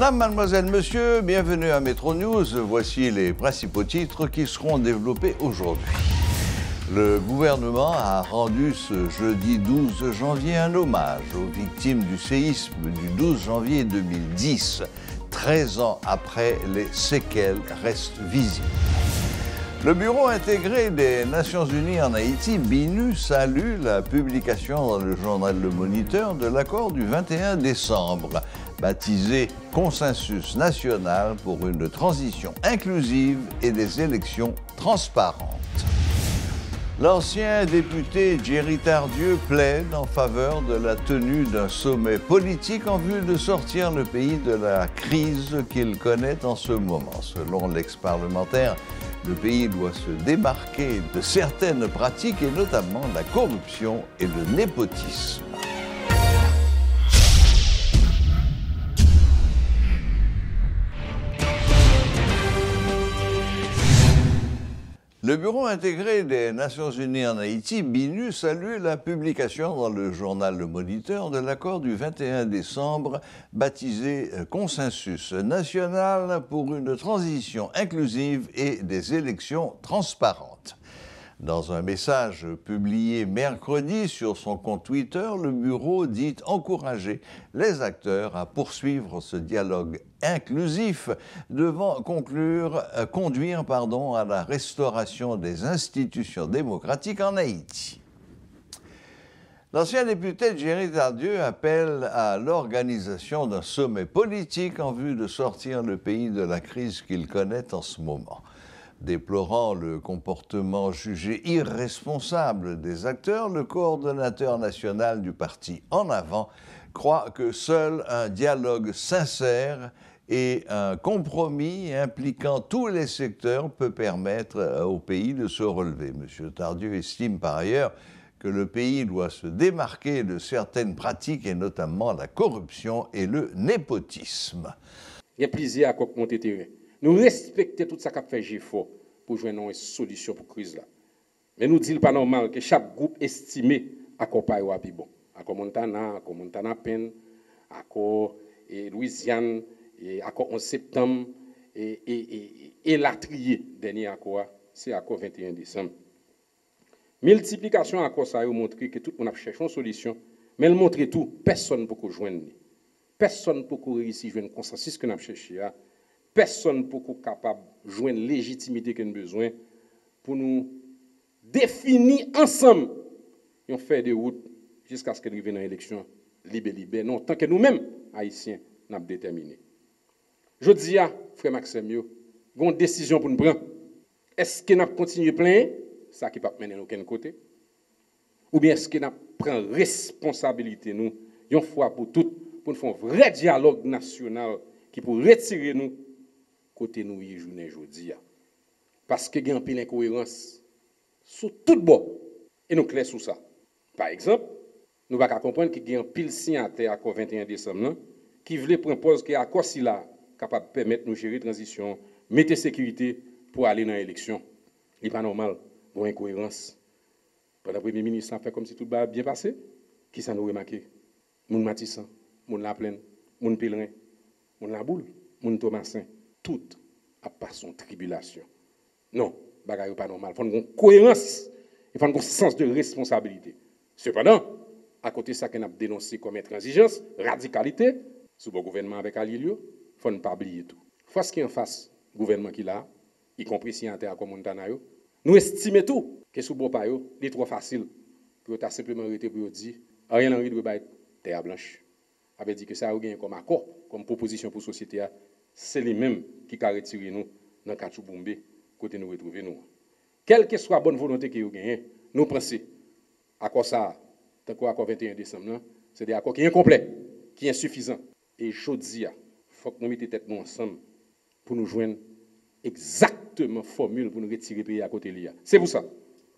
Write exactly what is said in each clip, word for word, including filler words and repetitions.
Mesdames, mademoiselles, messieurs, bienvenue à Métro News. Voici les principaux titres qui seront développés aujourd'hui. Le gouvernement a rendu ce jeudi douze janvier un hommage aux victimes du séisme du douze janvier deux mille dix. treize ans après, les séquelles restent visibles. Le Bureau intégré des Nations Unies en Haïti, BINU, salue la publication dans le journal Le Moniteur de l'accord du vingt et un décembre, baptisé « Consensus national pour une transition inclusive et des élections transparentes ». L'ancien député Jerry Tardieu plaide en faveur de la tenue d'un sommet politique en vue de sortir le pays de la crise qu'il connaît en ce moment. Selon l'ex-parlementaire, le pays doit se démarquer de certaines pratiques et notamment la corruption et le népotisme. Le Bureau intégré des Nations Unies en Haïti, BINU, salue la publication dans le journal Le Moniteur de l'accord du vingt et un décembre baptisé « Consensus national pour une transition inclusive et des élections transparentes ». Dans un message publié mercredi sur son compte Twitter, le Bureau dit encourager les acteurs à poursuivre ce dialogue inclusif devant conclure, euh, conduire pardon, à la restauration des institutions démocratiques en Haïti. L'ancien député Jerry Tardieu appelle à l'organisation d'un sommet politique en vue de sortir le pays de la crise qu'il connaît en ce moment. Déplorant le comportement jugé irresponsable des acteurs, le coordonnateur national du parti En Avant croit que seul un dialogue sincère et un compromis impliquant tous les secteurs peut permettre au pays de se relever. M. Tardieu estime par ailleurs que le pays doit se démarquer de certaines pratiques et notamment la corruption et le népotisme. Il y a plaisir à monter terrain. Nous respectons tout ça qu'a fait G F O pour joindre une solution pour la crise là. Mais nous disons pas normal que chaque groupe estimé accompagne ou plus bon. Accord Montana, accord Montana Pen, accord Louisiane, accord onze septembre et et et, et la trier dernier accord, c'est accord vingt et un décembre. Multiplication accord ça a montré que tout le monde a cherché une solution, mais elle montre tout, personne ne peut joindre. Personne ne peut réussir à joindre un consensus que nous avons cherché. Personne ne peut être capable de joindre la légitimité que nous avons besoin pour nous définir ensemble et on fait des routes jusqu'à ce que nous arrivions dans l'élection libre-libre. Non, tant que nous-mêmes, Haïtiens, nous avons déterminé. Je dis à frère Maxime, nous avons une décision pour nous prendre. Est-ce que nous continuons plein, ça qui ne peut pas mener à aucun côté? Ou bien est-ce que nous prenons responsabilité, nous, une fois pour toutes, pour nous faire un vrai dialogue national qui pour retirer nous côté nous y journée aujourd'hui parce que il y a une pile incohérence sur tout bord et nous clair sur ça. Par exemple, nous va comprendre qu'il y a un pile signataire accord vingt et un décembre qui voulait proposer que accord si là capable de permettre nous gérer transition, mettre sécurité pour aller dans l'élection. Il n'est pas normal, bon incohérence. Pendant le premier ministre a fait comme si tout va bien passé, qui ça nous remarqué? Moun Matissan, Moun La Plaine, Moun Pèlerin, Moun La Boule, Moun Thomasin, tout a pas son tribulation. Non, bagaille pas normal. Il faut une cohérence, il faut un sens de responsabilité. Cependant, à côté de ça qu'on a dénoncé comme intransigeance, radicalité, sous le gouvernement avec Alilio, il faut ne pas oublier tout. Face qui en face, gouvernement qui l'a, y compris si en terre comme Montana, nous estimons tout que sous beau payo, il est trop facile pour ta simplement arrêter pour dire rien Henry doit être terre blanche. Avait dit que ça a gagné comme accord, comme proposition pour la société, c'est les mêmes qui ont retiré nous dans le Kachou Boumbe, côté nous retrouver nous. Quelle que soit la bonne volonté qui a gagné, nous pensons, accord ça, tant qu'accord vingt et un décembre, c'est des accords qui sont incomplets, qui sont insuffisants. Et je dis, il faut que nous mettions tête nous ensemble pour nous joindre exactement formule pour nous retirer le pays à côté de l'I A. C'est pour ça.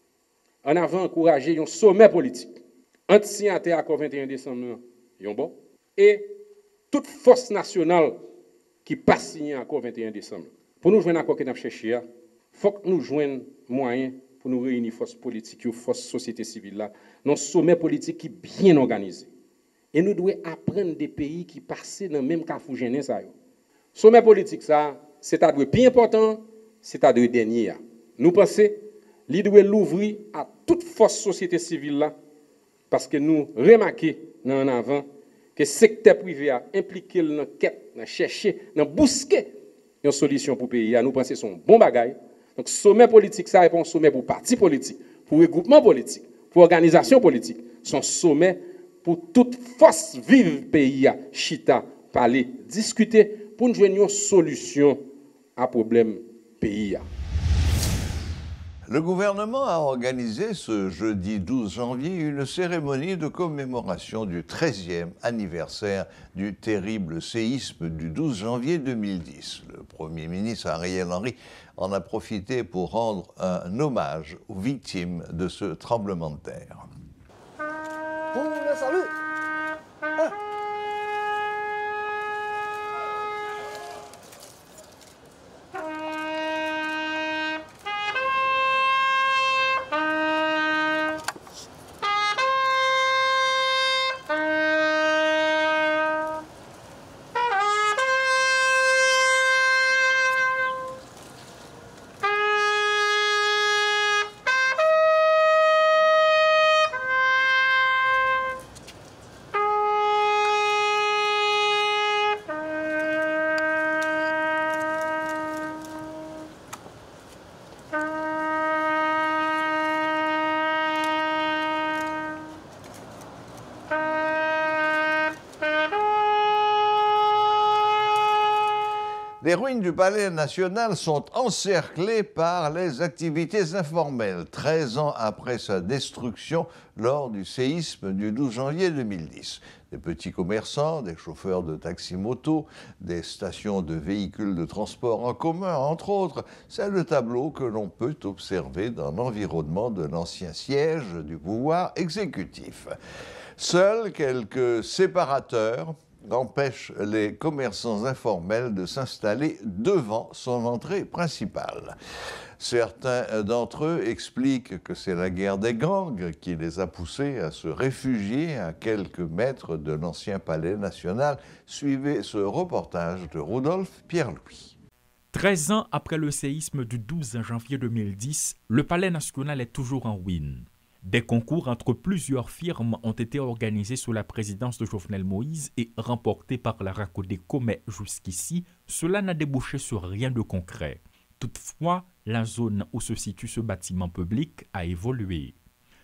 En avant, encourager un sommet politique. Anti-signataire accord vingt et un décembre, yon bon, et toute force nationale qui passe signé accord vingt et un décembre. Pour nous joindre un accord que nous avons cherché, il faut que nous joignions moyens pour nous réunir forces politiques ou forces société civile là, dans un sommet politique qui est bien organisé. Et nous devons apprendre des pays qui passent dans le même cafou gêné ça. Sommet politique, ça, c'est un plus important, c'est un dernier. Nous pensons, il doit l'ouvrir à toute force société civile là, parce que nous remarquons en avant que le secteur privé a impliqué dans la quête, dans chercher, dans busquer une solution pour le pays. Nous pensons que c'est un bon bagage. Donc, sommet politique, ça est un sommet pour parti politique, pour regroupement politique, pour organisation politique. Son sommet pour toute force vive pays, chita, parler, discuter, pour nous joindre une solution à problème pays. Le gouvernement a organisé ce jeudi douze janvier une cérémonie de commémoration du treizième anniversaire du terrible séisme du douze janvier deux mille dix. Le Premier ministre Ariel Henry en a profité pour rendre un hommage aux victimes de ce tremblement de terre. Pour le salut. Ah. Les ruines du Palais national sont encerclées par les activités informelles, treize ans après sa destruction lors du séisme du douze janvier deux mille dix. Des petits commerçants, des chauffeurs de taxi-moto, des stations de véhicules de transport en commun, entre autres, c'est le tableau que l'on peut observer dans l'environnement de l'ancien siège du pouvoir exécutif. Seuls quelques séparateurs empêche les commerçants informels de s'installer devant son entrée principale. Certains d'entre eux expliquent que c'est la guerre des gangs qui les a poussés à se réfugier à quelques mètres de l'ancien palais national. Suivez ce reportage de Rodolphe Pierre-Louis. treize ans après le séisme du douze janvier deux mille dix, le palais national est toujours en ruine. Des concours entre plusieurs firmes ont été organisés sous la présidence de Jovenel Moïse et remportés par la Racodeco, mais jusqu'ici, cela n'a débouché sur rien de concret. Toutefois, la zone où se situe ce bâtiment public a évolué.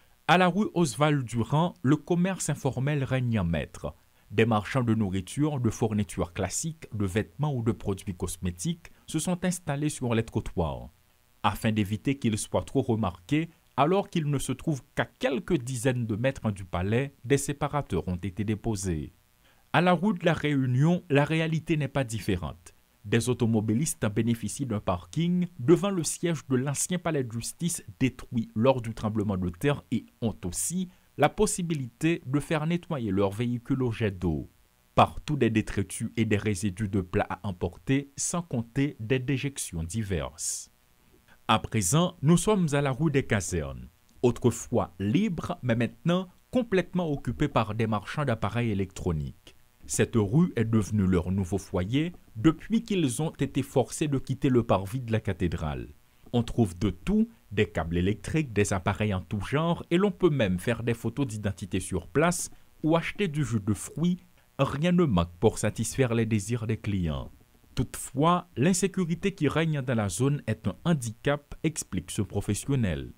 À la rue Oswald Durand, le commerce informel règne en maître. Des marchands de nourriture, de fournitures classiques, de vêtements ou de produits cosmétiques se sont installés sur les trottoirs. Afin d'éviter qu'ils soient trop remarqués, alors qu'il ne se trouve qu'à quelques dizaines de mètres du palais, des séparateurs ont été déposés. À la rue de la Réunion, la réalité n'est pas différente. Des automobilistes bénéficient d'un parking devant le siège de l'ancien palais de justice détruit lors du tremblement de terre et ont aussi la possibilité de faire nettoyer leurs véhicules au jet d'eau. Partout des détritus et des résidus de plats à emporter, sans compter des déjections diverses. À présent, nous sommes à la rue des Casernes, autrefois libre, mais maintenant complètement occupée par des marchands d'appareils électroniques. Cette rue est devenue leur nouveau foyer depuis qu'ils ont été forcés de quitter le parvis de la cathédrale. On trouve de tout, des câbles électriques, des appareils en tout genre, et l'on peut même faire des photos d'identité sur place ou acheter du jus de fruits. Rien ne manque pour satisfaire les désirs des clients. Toutefois, l'insécurité qui règne dans la zone est un handicap, explique ce professionnel.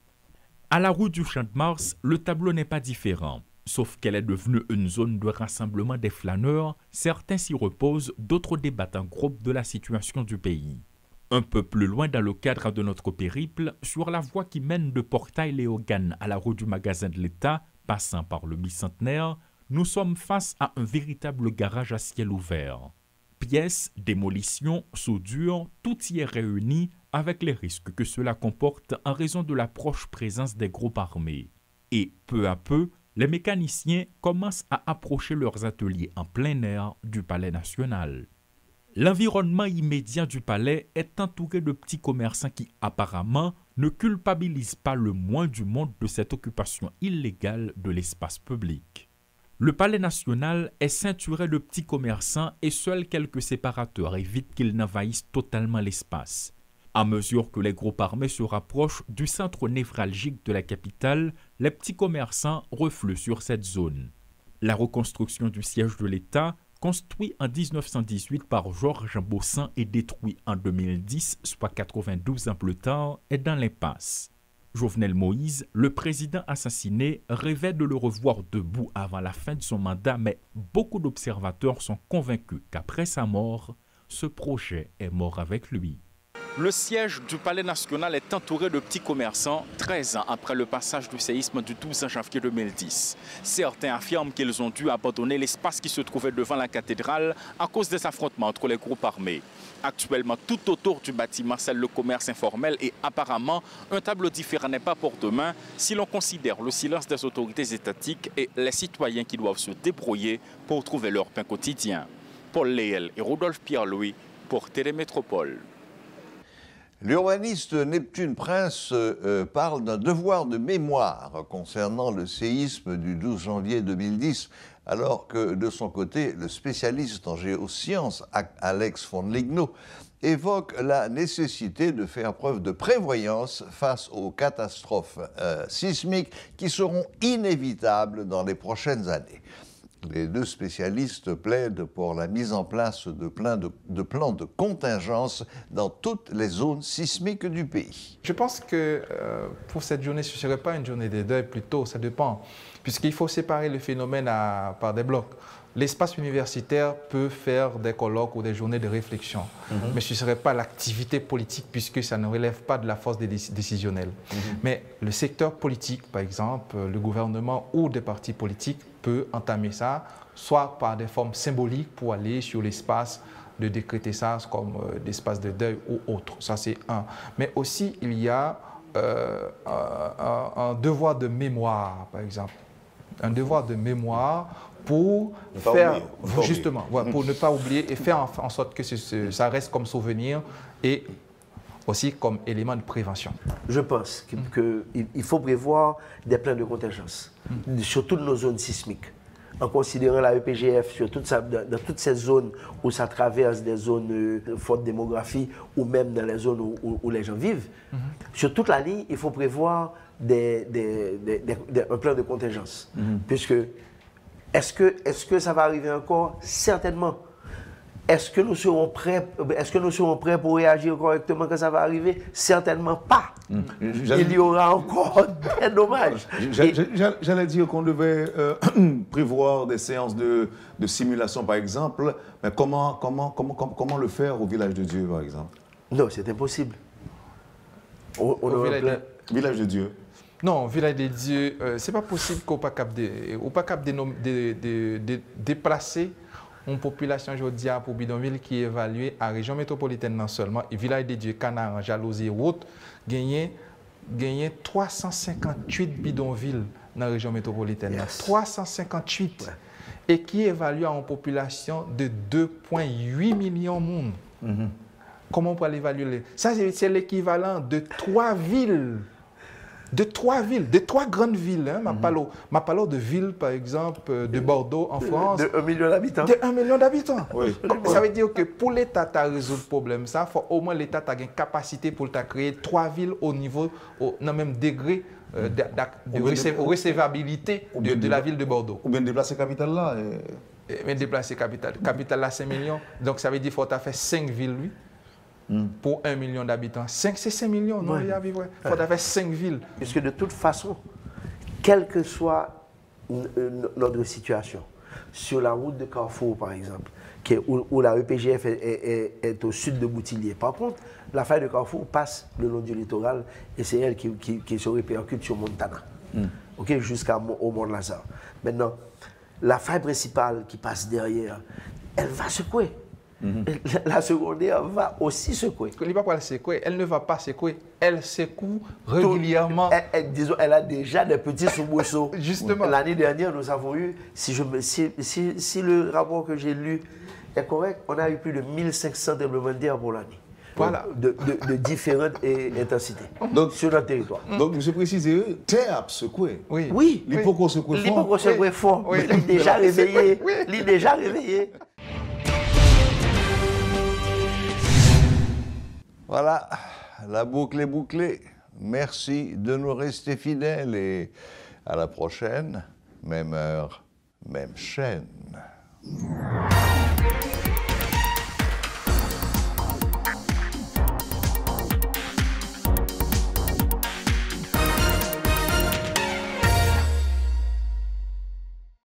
À la rue du Champ de Mars, le tableau n'est pas différent. Sauf qu'elle est devenue une zone de rassemblement des flâneurs, certains s'y reposent, d'autres débattent en groupe de la situation du pays. Un peu plus loin dans le cadre de notre périple, sur la voie qui mène de Portail-Léogane à la rue du Magasin de l'État, passant par le bicentenaire, nous sommes face à un véritable garage à ciel ouvert. Pièces, démolitions, soudures, tout y est réuni avec les risques que cela comporte en raison de la proche présence des groupes armés. Et peu à peu, les mécaniciens commencent à approcher leurs ateliers en plein air du Palais national. L'environnement immédiat du palais est entouré de petits commerçants qui apparemment ne culpabilisent pas le moins du monde de cette occupation illégale de l'espace public. Le palais national est ceinturé de petits commerçants et seuls quelques séparateurs évitent qu'ils n'envahissent totalement l'espace. À mesure que les groupes armés se rapprochent du centre névralgique de la capitale, les petits commerçants refluent sur cette zone. La reconstruction du siège de l'État, construit en mille neuf cent dix-huit par Georges Bossan et détruit en deux mille dix, soit quatre-vingt-douze ans plus tard, est dans l'impasse. Jovenel Moïse, le président assassiné, rêvait de le revoir debout avant la fin de son mandat, mais beaucoup d'observateurs sont convaincus qu'après sa mort, ce projet est mort avec lui. Le siège du Palais national est entouré de petits commerçants treize ans après le passage du séisme du douze janvier deux mille dix. Certains affirment qu'ils ont dû abandonner l'espace qui se trouvait devant la cathédrale à cause des affrontements entre les groupes armés. Actuellement, tout autour du bâtiment scelle le commerce informel et apparemment, un tableau différent n'est pas pour demain si l'on considère le silence des autorités étatiques et les citoyens qui doivent se débrouiller pour trouver leur pain quotidien. Paul Léel et Rodolphe Pierre-Louis pour Télémétropole. L'urbaniste Neptune Prince euh, parle d'un devoir de mémoire concernant le séisme du douze janvier deux mille dix, alors que de son côté, le spécialiste en géosciences, Alex von Ligno, évoque la nécessité de faire preuve de prévoyance face aux catastrophes euh, sismiques qui seront inévitables dans les prochaines années. Les deux spécialistes plaident pour la mise en place de, plein de, de plans de contingence dans toutes les zones sismiques du pays. Je pense que euh, pour cette journée, ce ne serait pas une journée de deuil, plutôt, ça dépend. Puisqu'il faut séparer le phénomène à, par des blocs. L'espace universitaire peut faire des colloques ou des journées de réflexion, mm-hmm. mais ce ne serait pas l'activité politique puisque ça ne relève pas de la force décisionnelle. Mm-hmm. Mais le secteur politique, par exemple, le gouvernement ou des partis politiques peut entamer ça, soit par des formes symboliques pour aller sur l'espace, de décréter ça comme euh, l'espace de deuil ou autre. Ça, c'est un. Mais aussi, il y a euh, un, un, un devoir de mémoire, par exemple. Un devoir de mémoire pour ne faire, oublier, justement, ouais, pour ne pas oublier et faire en, en sorte que ce, ce, ça reste comme souvenir et aussi comme élément de prévention. Je pense qu'il que il faut prévoir des plans de contingence mm. sur toutes nos zones sismiques, en considérant la E P G F sur toute sa, dans, dans toutes ces zones où ça traverse des zones de forte démographie ou même dans les zones où, où, où les gens vivent. Mm-hmm. Sur toute la ligne, il faut prévoir des, des, des, des, des, un plan de contingence. Mm-hmm. Puisque, est-ce que, est-ce que ça va arriver encore? Certainement. Est-ce que nous serons prêts, est-ce que nous serons prêts pour réagir correctement quand ça va arriver? Certainement pas. Mmh. Il y aura encore des dommages. J'allais dire qu'on devait euh, prévoir des séances de, de simulation, par exemple, mais comment, comment, comment, comment le faire au Village de Dieu, par exemple? Non, c'est impossible. On, on au village, plein... de... village de Dieu. Non, Village de Dieu, euh, c'est pas possible qu'on pas cap de, pas cap de, de, de, de déplacer une population aujourd'hui pour bidonville qui est évaluée à région métropolitaine non seulement, et Village de Dieu, Canard, Jalousie, Route, gagné trois cent cinquante-huit bidonvilles dans la région métropolitaine. Yes. trois cent cinquante-huit. Ouais. Et qui est évalué à une population de deux virgule huit millions de monde. Mm-hmm. Comment on peut l'évaluer? Ça, c'est l'équivalent de trois villes. De trois villes, de trois grandes villes. Hein. Mm-hmm. Ma parle de villes, par exemple, de Bordeaux, en France. De un million d'habitants. De un million d'habitants. Oui. Ça veut dire que pour l'État à résoudre le problème, ça, faut au moins l'État a une capacité pour créer trois villes au niveau, au non, même degré euh, de, de, de recé recevabilité de, de la ville de Bordeaux. Ou bien déplacer capitale là. Et... Et bien déplacer capitale. Capitale là, cinq millions. Donc ça veut dire qu'il faut faire cinq villes, lui. Mm. Pour un million d'habitants. cinq, c'est cinq millions, non? Ouais. Il y a vivre. Il faut faire cinq villes. Puisque de toute façon, quelle que soit notre situation, sur la route de Carrefour, par exemple, qui est, où, où la E P G F est, est, est, est au sud de Boutillier. Par contre, la faille de Carrefour passe le long du littoral et c'est elle qui, qui, qui se répercute sur Montana, mm. okay, jusqu'au Mont-Lazare. Maintenant, la faille principale qui passe derrière, elle va secouer. Mm-hmm. La secondaire va aussi secouer. Elle, pas elle, secouer. Elle ne va pas secouer, elle secoue régulièrement. Elle, elle, disons, elle a déjà des petits soubresauts. Justement. L'année dernière, nous avons eu, si, je me, si, si, si le rapport que j'ai lu est correct, on a eu plus de mille cinq cents tremblements de terre pour l'année. Voilà. de, de, de différentes eh, intensités Donc- sur notre territoire. Donc, M. précisé, terre secoué. Oui. Oui, L'hypocrite secoué fort. l'hypocrisie est fort, Oui. il est déjà Oui. réveillé, Oui. il est déjà réveillé. Voilà, la boucle est bouclée. Merci de nous rester fidèles et à la prochaine, même heure, même chaîne.